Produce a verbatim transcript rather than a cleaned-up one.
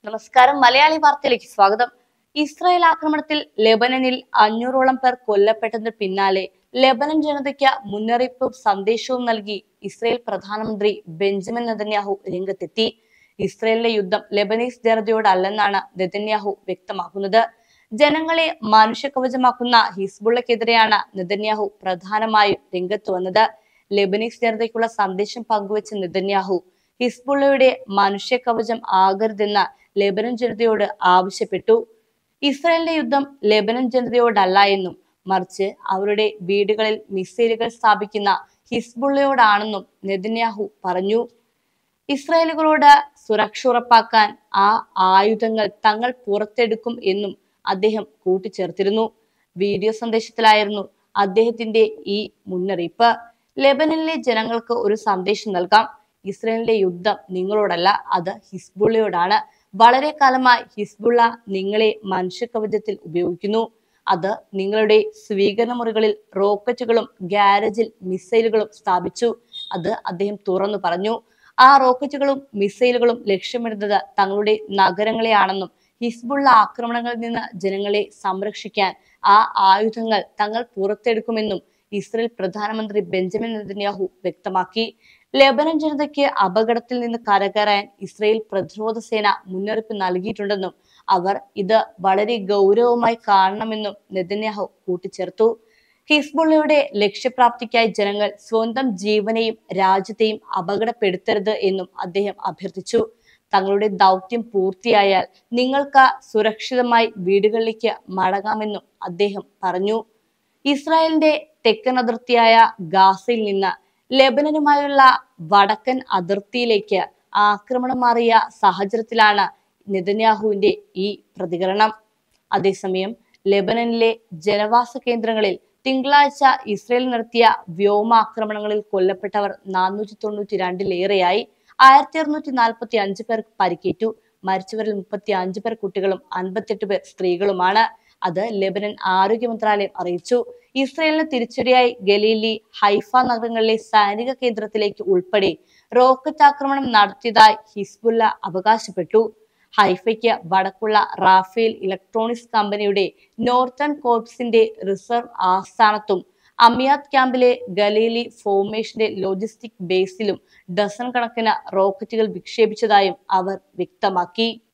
നമസ്കാരം. മലയാളി വാർത്തയിലേക്ക് സ്വാഗതം. ഇസ്രായേൽ ആക്രമണത്തിൽ ലെബനനിൽ അഞ്ഞൂറോളം പേർ കൊല്ലപ്പെട്ടതിന് പിന്നാലെ ലെബനൻ ജനതയ്ക്ക് മുന്നറിയിപ്പും സന്ദേശവും നൽകി ഇസ്രായേൽ പ്രധാനമന്ത്രി ബെഞ്ചമിൻ നെതന്യാഹു രംഗത്തെത്തി. ഇസ്രായേലിലെ യുദ്ധം ലെബനീസ് ജനതയോടല്ലെന്നാണ് നെതന്യാഹു വ്യക്തമാക്കുന്നത്. ജനങ്ങളെ മനുഷ്യകവചമാക്കുന്ന ഹിസ്ബുള്ളക്കെതിരെയാണ് നെതന്യാഹു പ്രധാനമായും രംഗത്ത് വന്നത്. ലെബനീസ് ജനതയ്ക്കുള്ള സന്ദേശം പങ്കുവച്ച നെതന്യാഹു ഹിസ്ബുള്ളയുടെ മനുഷ്യ കവചം ആകരുതെന്ന് ലെബനൻ ജനതയോട് ആവശ്യപ്പെട്ടു. ഇസ്രായേലിന്റെ യുദ്ധം ലെബനൻ ജനതയോടല്ല എന്നും മറിച്ച് അവരുടെ വീടുകളിൽ മിസൈലുകൾ സ്ഥാപിക്കുന്ന ഹിസ്ബുള്ളയോടാണെന്നും നെതന്യാഹു പറഞ്ഞു. ഇസ്രായേലുകളോട് സുരക്ഷ ഉറപ്പാക്കാൻ ആ ആയുധങ്ങൾ തങ്ങൾ പുറത്തെടുക്കും എന്നും അദ്ദേഹം കൂട്ടിച്ചേർത്തിരുന്നു. വീഡിയോ സന്ദേശത്തിലായിരുന്നു അദ്ദേഹത്തിന്റെ ഈ മുന്നറിയിപ്പ്. ലെബനനിലെ ജനങ്ങൾക്ക് ഒരു സന്ദേശം നൽകാം. ഇസ്രായേലിന്റെ യുദ്ധം നിങ്ങളോടല്ല, അത് ഹിസ്ബുള്ളയോടാണ്. വളരെ കാലമായി ഹിസ്ബുള്ള നിങ്ങളെ മനുഷ്യകവചത്തിൽ ഉപയോഗിക്കുന്നു. അത് നിങ്ങളുടെ സ്വീകരണ മുറികളിൽ റോക്കറ്റുകളും ഗാരേജിൽ മിസൈലുകളും സ്ഥാപിച്ചു. അത് അദ്ദേഹം തുറന്നു പറഞ്ഞു. ആ റോക്കറ്റുകളും മിസൈലുകളും ലക്ഷ്യമിടുന്നത് തങ്ങളുടെ നഗരങ്ങളെയാണെന്നും ഹിസ്ബുള്ള ആക്രമണങ്ങളിൽ നിന്ന് ജനങ്ങളെ സംരക്ഷിക്കാൻ ആ ആയുധങ്ങൾ തങ്ങൾ പുറത്തെടുക്കുമെന്നും ഇസ്രായേൽ പ്രധാനമന്ത്രി ബെഞ്ചമിൻ നെതന്യാഹു വ്യക്തമാക്കി. ലെബനൻ ജനതയ്ക്ക് അപകടത്തിൽ നിന്ന് കരകയറാൻ ഇസ്രായേൽ പ്രതിരോധ സേന മുന്നറിയിപ്പ് നൽകിയിട്ടുണ്ടെന്നും അവർ ഇത് വളരെ ഗൗരവമായി കാണണമെന്നും നെതന്യാഹു കൂട്ടിച്ചേർത്തു. ഹിസ്ബുള്ളയുടെ ലക്ഷ്യപ്രാപ്തിക്കായി ജനങ്ങൾ സ്വന്തം ജീവനെയും രാജ്യത്തെയും അപകടപ്പെടുത്തരുത് എന്നും അദ്ദേഹം അഭ്യർത്ഥിച്ചു. തങ്ങളുടെ ദൗത്യം പൂർത്തിയായാൽ നിങ്ങൾക്ക് സുരക്ഷിതമായി വീടുകളിലേക്ക് മടങ്ങാമെന്നും അദ്ദേഹം പറഞ്ഞു. ഇസ്രായേലിന്റെ തെക്കൻ അതിർത്തിയായ ഗാസയിൽ നിന്ന് ലെബനനുമായുള്ള വടക്കൻ അതിർത്തിയിലേക്ക് ആക്രമണം മാറിയ സാഹചര്യത്തിലാണ് നെതന്യാഹുവിന്റെ ഈ പ്രതികരണം. അതേസമയം ലെബനനിലെ ജനവാസ കേന്ദ്രങ്ങളിൽ തിങ്കളാഴ്ച ഇസ്രായേൽ നടത്തിയ വ്യോമാക്രമണങ്ങളിൽ കൊല്ലപ്പെട്ടവർ നാനൂറ്റി തൊണ്ണൂറ്റി രണ്ടിലേറെയായി. ആയിരത്തി അറുന്നൂറ്റി നാൽപ്പത്തി അഞ്ച് പേർക്ക് പരിക്കേറ്റു. മരിച്ചവരിൽ മുപ്പത്തി അഞ്ചു പേർ കുട്ടികളും അൻപത്തെട്ട് പേർ സ്ത്രീകളുമാണ്. അത് ലെബനൻ ആരോഗ്യ മന്ത്രാലയം അറിയിച്ചു. ഇസ്രായേലിന് തിരിച്ചടിയായി ഗലീലി, ഹൈഫ നഗരങ്ങളിലെ സൈനിക കേന്ദ്രത്തിലേക്ക് ഉൾപ്പെടെ റോക്കറ്റ് ആക്രമണം നടത്തിയതായി ഹിസ്ബുള്ള അവകാശപ്പെട്ടു. ഹൈഫയ്ക്ക് വടക്കുള്ള റാഫേൽ ഇലക്ട്രോണിക്സ് കമ്പനിയുടെ നോർത്തേൺ കോർപ്സിന്റെ റിസർവ് ആസ്ഥാനത്തും അമിയാദ് ക്യാമ്പിലെ ഗലീലി ഫോർമേഷന്റെ ലോജിസ്റ്റിക് ബേസിലും ഡസൻ കണക്കിന് റോക്കറ്റുകൾ വിക്ഷേപിച്ചതായും അവർ വ്യക്തമാക്കി.